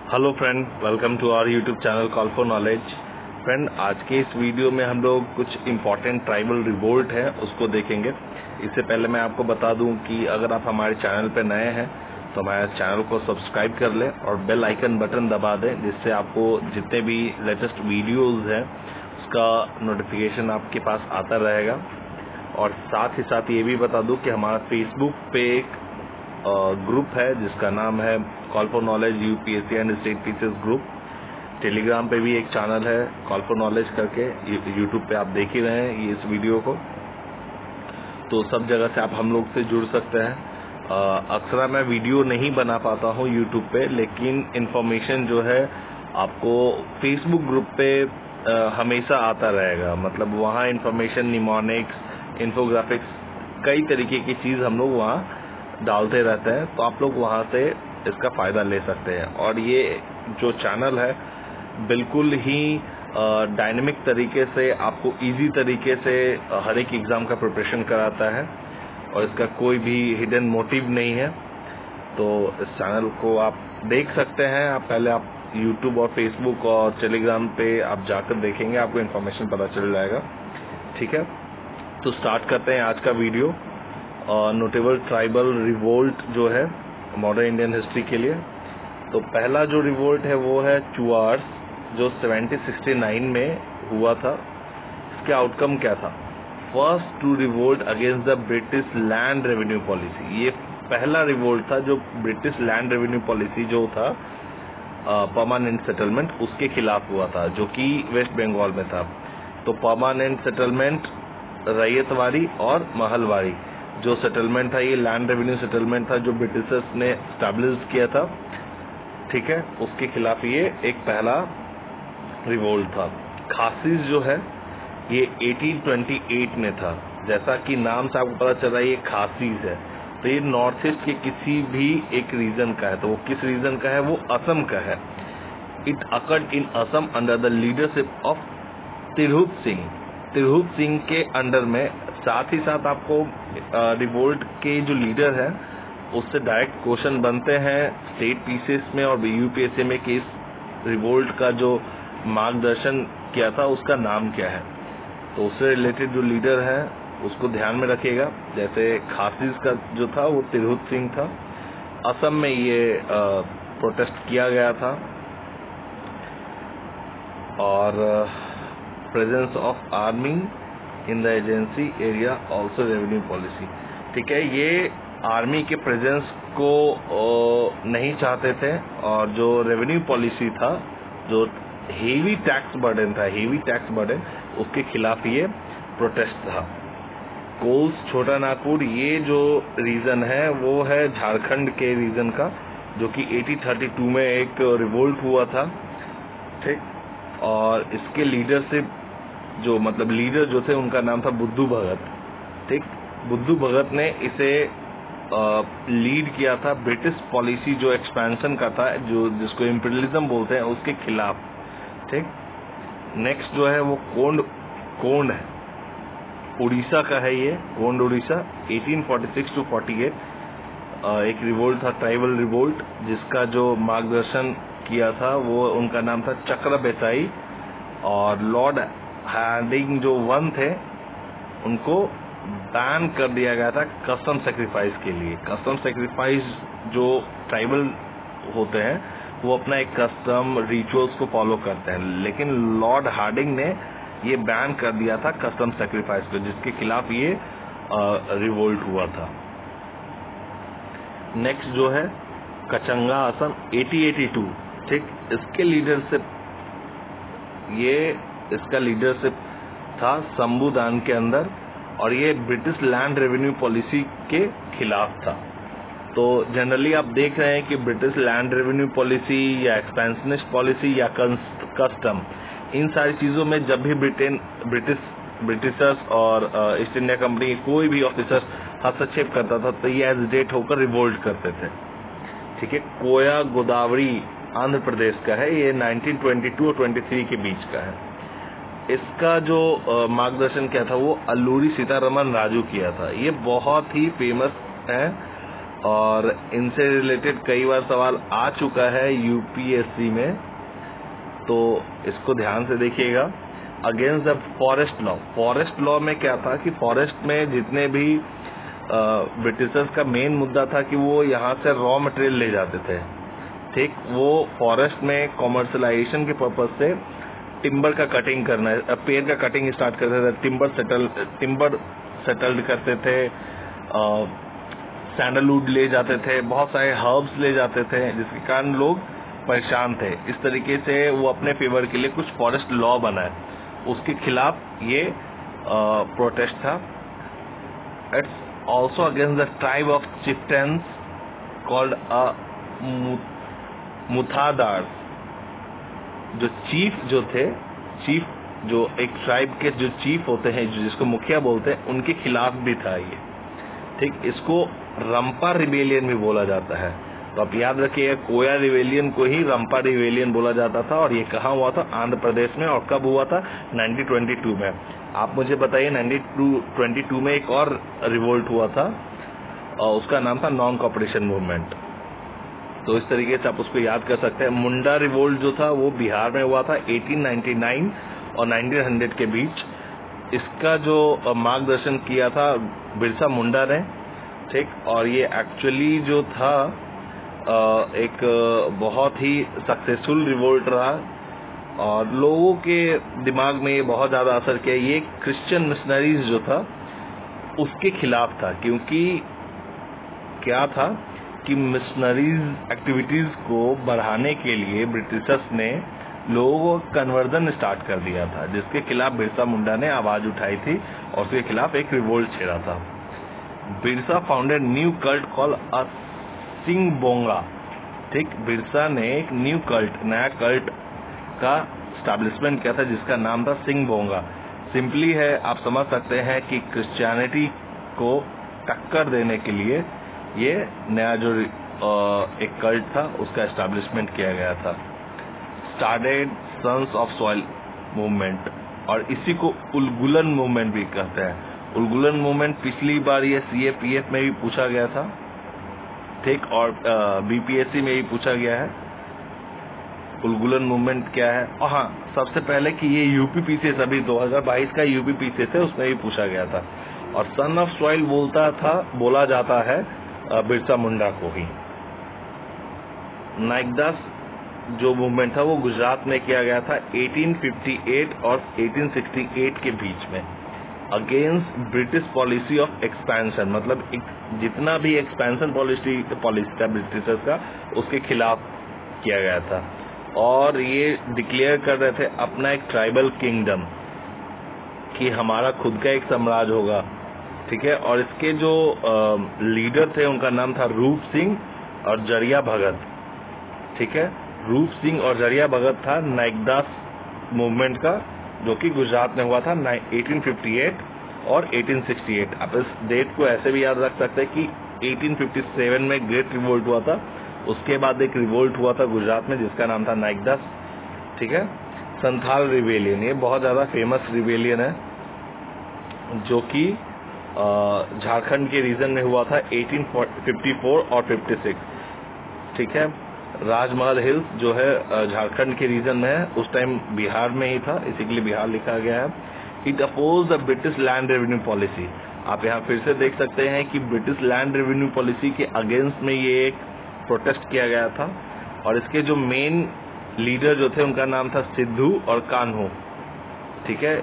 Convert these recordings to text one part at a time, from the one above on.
Hello friend, welcome to our YouTube channel call for knowledge. Friend, आज के इस video में हम लोग कुछ इम्पॉर्टेंट ट्राइबल रिवोल्ट है उसको देखेंगे। इससे पहले मैं आपको बता दूं कि अगर आप हमारे चैनल पर नए हैं तो हमारे चैनल को सब्सक्राइब कर लें और बेल आइकन बटन दबा दें, जिससे आपको जितने भी लेटेस्ट वीडियोस हैं उसका नोटिफिकेशन आपके पास आता रहेगा। और साथ ही साथ ये भी बता दूं कि हमारा फेसबुक पे एक ग्रुप है जिसका नाम है call for knowledge UPSC and state teachers group. Telegram पे भी एक चैनल है कॉल फॉर नॉलेज करके, यूट्यूब पे आप देख ही रहे हैं ये इस वीडियो को, तो सब जगह से आप हम लोग से जुड़ सकते हैं। अक्सर मैं वीडियो नहीं बना पाता हूँ यूट्यूब पे, लेकिन इन्फॉर्मेशन जो है आपको फेसबुक ग्रुप पे हमेशा आता रहेगा। मतलब वहाँ इन्फॉर्मेशन, निमोनिक्स, इन्फोग्राफिक्स, कई तरीके की चीज़ हम लोग वहाँ डालते रहते हैं, तो आप लोग वहाँ से इसका फ़ायदा ले सकते हैं। और ये जो चैनल है बिल्कुल ही डायनेमिक तरीके से आपको इजी तरीके से हर एक एग्ज़ाम का प्रिपरेशन कराता है और इसका कोई भी हिडन मोटिव नहीं है। तो इस चैनल को आप देख सकते हैं। आप पहले यूट्यूब और फेसबुक और टेलीग्राम पे आप जाकर देखेंगे, आपको इन्फॉर्मेशन पता चल जाएगा। ठीक है, तो स्टार्ट करते हैं आज का वीडियो। नोटेबल ट्राइबल रिवोल्ट जो है मॉडर्न इंडियन हिस्ट्री के लिए। तो पहला जो रिवोल्ट है वो है चुआर्स, जो 1769 में हुआ था। इसके आउटकम क्या था? First to revolt against the British land revenue policy. ये पहला रिवोल्ट था जो ब्रिटिश लैंड रेवेन्यू पॉलिसी जो था परमानेंट सेटलमेंट, उसके खिलाफ हुआ था, जो कि वेस्ट बंगाल में था। तो परमानेंट सेटलमेंट, रैयतवारी और महलवारी जो सेटलमेंट था, ये लैंड रेवेन्यू सेटलमेंट था जो ब्रिटिशर्स ने स्टैब्लिश किया था। ठीक है, उसके खिलाफ ये एक पहला रिवोल्ट था। खासीज जो है ये 1828 में था। जैसा कि नाम से आपको पता चल रहा है ये खासीज है, तो ये नॉर्थ ईस्ट के किसी भी एक रीजन का है। तो वो किस रीजन का है? वो असम का है। It occurred in Assam under the leadership of Tirhut Singh. Tirhut Singh के अंडर में। साथ ही साथ आपको रिवोल्ट के जो लीडर है उससे डायरेक्ट क्वेश्चन बनते हैं स्टेट पीसेस में और यूपीएससी में कि इस रिवोल्ट का जो मार्गदर्शन किया था उसका नाम क्या है। तो उससे रिलेटेड जो लीडर है उसको ध्यान में रखिएगा। जैसे खासीज का जो था वो तिरहुत सिंह था। असम में ये प्रोटेस्ट किया गया था। और presence of army in the agency area also revenue policy. ठीक है, ये आर्मी के प्रेजेंस को नहीं चाहते थे और जो रेवेन्यू पॉलिसी था, जो हेवी टैक्स बर्डन था, हेवी टैक्स बर्डन, उसके खिलाफ ये प्रोटेस्ट था। कोल्स, छोटा नागपुर, ये जो रीजन है वो है झारखंड के रीजन का, जो कि 1832 में एक रिवोल्ट हुआ था। ठीक, और इसके लीडरशिप जो मतलब लीडर जो थे उनका नाम था बुद्धू भगत। ठीक, बुद्धू भगत ने इसे लीड किया था ब्रिटिश पॉलिसी जो एक्सपेंशन का था, जो जिसको इम्पीरियलिज्म बोलते हैं, उसके खिलाफ। ठीक, नेक्स्ट जो है वो कोंड है, उड़ीसा का है ये, कोंड उड़ीसा, 1846 to 48 एक रिवोल्ट था, ट्राइबल रिवोल्ट, जिसका जो मार्गदर्शन किया था वो उनका नाम था चक्र बेसाई। और लॉर्ड हार्डिंग जो वन थे उनको बैन कर दिया गया था कस्टम सेक्रीफाइस के लिए। कस्टम सेक्रीफाइस जो ट्राइबल होते हैं वो अपना एक कस्टम रिचुअल्स को फॉलो करते हैं, लेकिन लॉर्ड हार्डिंग ने ये बैन कर दिया था कस्टम सेक्रीफाइस को, जिसके खिलाफ ये रिवोल्ट हुआ था। नेक्स्ट जो है कचंगा असम, 1882। ठीक, इसके लीडरशिप, इसका लीडरशिप था शंभुदान के अंदर, और ये ब्रिटिश लैंड रेवेन्यू पॉलिसी के खिलाफ था। तो जनरली आप देख रहे हैं कि ब्रिटिश लैंड रेवेन्यू पॉलिसी या एक्सपेंशनिस्ट पॉलिसी या कस्टम, इन सारी चीजों में जब भी ब्रिटिशर्स और ईस्ट इंडिया कंपनी के कोई भी ऑफिसर हस्तक्षेप करता था तो ये एजिटेट होकर रिवोल्ट करते थे। ठीक है, कोया गोदावरी आंध्र प्रदेश का है, ये 1922 और 23 के बीच का है। इसका जो मार्गदर्शन किया था वो अल्लूरी सीतारमन राजू किया था। ये बहुत ही फेमस है और इनसे रिलेटेड कई बार सवाल आ चुका है यूपीएससी में, तो इसको ध्यान से देखिएगा। Against the forest law, forest law में क्या था कि फॉरेस्ट में जितने भी ब्रिटिशर्स का मेन मुद्दा था कि वो यहाँ से रॉ मटेरियल ले जाते थे, ठीक। वो फॉरेस्ट में कॉमर्शलाइजेशन के पर्पज से टिम्बर का कटिंग करना, पेड़ का कटिंग स्टार्ट करते थे, टिम्बर सेटल्ड करते थे, सैंडलवुड ले जाते थे, बहुत सारे हर्ब्स ले जाते थे, जिसके कारण लोग परेशान थे। इस तरीके से वो अपने फेवर के लिए कुछ फॉरेस्ट लॉ बनाए, उसके खिलाफ ये प्रोटेस्ट था। It's also against the tribe of chieftains called muthadars. जो चीफ जो थे, चीफ जो एक ट्राइब के जो चीफ होते हैं, जिसको मुखिया बोलते हैं, उनके खिलाफ भी था ये, ठीक। इसको रंपा रिबेलियन भी बोला जाता है। तो आप याद रखिएगा, कोया रिबेलियन को ही रंपा रिबेलियन बोला जाता था। और ये कहाँ हुआ था? आंध्र प्रदेश में। और कब हुआ था? 1922 में। आप मुझे बताइए, 1922 में एक और रिवोल्ट हुआ था और उसका नाम था नॉन कॉपरेशन मूवमेंट। तो इस तरीके से आप उसको याद कर सकते हैं। मुंडा रिवोल्ट जो था वो बिहार में हुआ था 1899 और 1900 के बीच। इसका जो मार्गदर्शन किया था बिरसा मुंडा ने, ठीक। और ये एक्चुअली जो था एक बहुत ही सक्सेसफुल रिवोल्ट रहा और लोगों के दिमाग में ये बहुत ज़्यादा असर किया। ये क्रिश्चियन मिशनरीज जो था उसके खिलाफ था, क्योंकि क्या था कि मिशनरीज एक्टिविटीज़ को बढ़ाने के लिए ब्रिटिशर्स ने लोगों को कन्वर्जन स्टार्ट कर दिया था, जिसके खिलाफ बिरसा मुंडा ने आवाज़ उठाई थी और उसके खिलाफ एक रिवोल्ट छेड़ा था। Birsa founded new cult called Singh Bonga, ठीक। बिरसा ने एक न्यू कल्ट, नया कल्ट का स्टैब्लिशमेंट किया था जिसका नाम था सिंह बोंगा। सिंपली है, आप समझ सकते हैं कि क्रिश्चियनिटी को टक्कर देने के लिए ये नया जो एक कल्ट था उसका एस्टैब्लिशमेंट किया गया था। Started sons of soil movement, और इसी को उलगुलन मूवमेंट भी कहते हैं। उलगुलन मूवमेंट पिछली बार ये CAPF में भी पूछा गया था, ठीक। और BPSC में भी पूछा गया है उलगुलन मूवमेंट क्या है। और हाँ, सबसे पहले कि ये UPPCS अभी 2022 का UPPCS है, उसमें भी पूछा गया था। और सन ऑफ सॉइल बोला जाता है बिरसा मुंडा को ही। नाइकदास जो मूवमेंट था वो गुजरात में किया गया था 1858 और 1868 के बीच में, against British policy of expansion. मतलब जितना भी एक्सपेंशन पॉलिसी था ब्रिटिशर्स का, उसके खिलाफ किया गया था। और ये डिक्लेयर कर रहे थे अपना एक ट्राइबल किंगडम, कि हमारा खुद का एक साम्राज्य होगा, ठीक है। और इसके जो लीडर थे उनका नाम था रूप सिंह और जरिया भगत, ठीक है। रूप सिंह और जरिया भगत था नाइकदास मूवमेंट का, जो कि गुजरात में हुआ था 1858 और 1868। आप इस डेट को ऐसे भी याद रख सकते हैं कि 1857 में ग्रेट रिवोल्ट हुआ था, उसके बाद एक रिवोल्ट हुआ था गुजरात में जिसका नाम था नाइकदास, ठीक है। संथाल रिवेलियन, ये बहुत ज़्यादा फेमस रिवेलियन है, जो कि झारखंड के रीजन में हुआ था 1854 और 56, ठीक है। राजमहल हिल्स जो है झारखंड के रीजन में है, उस टाइम बिहार में ही था, इसी के लिए बिहार लिखा गया है। It oppose the British land revenue policy. आप यहाँ फिर से देख सकते हैं कि ब्रिटिश लैंड रेवेन्यू पॉलिसी के अगेंस्ट में ये एक प्रोटेस्ट किया गया था। और इसके जो मेन लीडर जो थे उनका नाम था सिद्धू और कान्हू, ठीक है।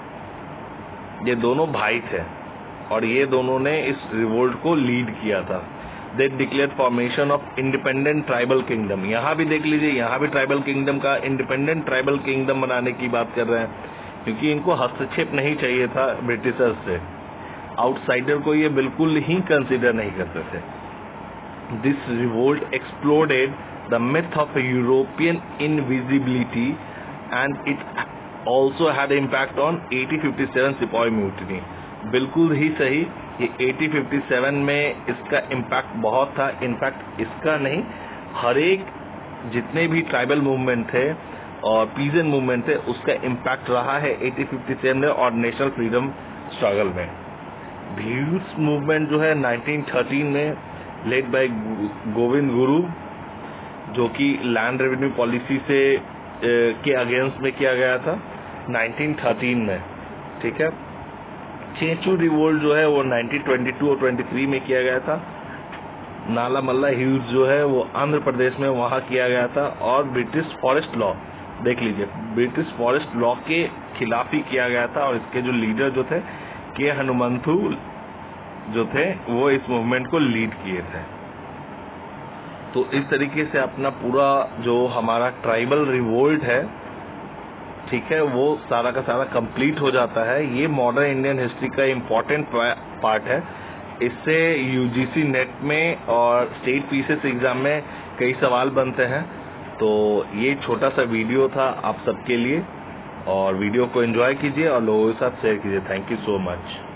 ये दोनों भाई थे और ये दोनों ने इस रिवोल्ट को लीड किया था। They declare formation of independent tribal kingdom. यहाँ भी देख लीजिए, यहाँ भी ट्राइबल किंगडम का इंडिपेंडेंट ट्राइबल किंगडम बनाने की बात कर रहे हैं, क्योंकि इनको हस्तक्षेप नहीं चाहिए था ब्रिटिशर्स से। आउटसाइडर को ये बिल्कुल ही कंसिडर नहीं करते थे। This revolt exploded the myth of European invisibility and it also had impact on 1857 sipahi mutiny. बिल्कुल ही सही, ये 1857 में इसका इम्पैक्ट बहुत था। इनफैक्ट इसका नहीं, हर एक जितने भी ट्राइबल मूवमेंट थे और पीजन मूवमेंट थे, उसका इम्पैक्ट रहा है 1857 में और नेशनल फ्रीडम स्ट्रगल में। भील्स मूवमेंट जो है 1913 में लेड बाय गोविंद गुरु, जो कि लैंड रेवेन्यू पॉलिसी से के अगेंस्ट में किया गया था 1913 में। ठीक है, चेंचू रिवोल्ट जो है वो 1922 और 23 में किया गया था। नालामल्ला ह्यूज जो है वो आंध्र प्रदेश में वहाँ किया गया था। और ब्रिटिश फॉरेस्ट लॉ देख लीजिए, ब्रिटिश फॉरेस्ट लॉ के खिलाफ ही किया गया था। और इसके जो लीडर जो थे के हनुमंथु जो थे वो इस मूवमेंट को लीड किए थे। तो इस तरीके से अपना पूरा जो हमारा ट्राइबल रिवोल्ट है, ठीक है, वो सारा का सारा कंप्लीट हो जाता है। ये मॉडर्न इंडियन हिस्ट्री का इम्पोर्टेंट पार्ट है। इससे यूजीसी नेट में और स्टेट पीसीएस एग्जाम में कई सवाल बनते हैं। तो ये छोटा सा वीडियो था आप सबके लिए, और वीडियो को एंजॉय कीजिए और लोगों के साथ शेयर कीजिए। Thank you so much.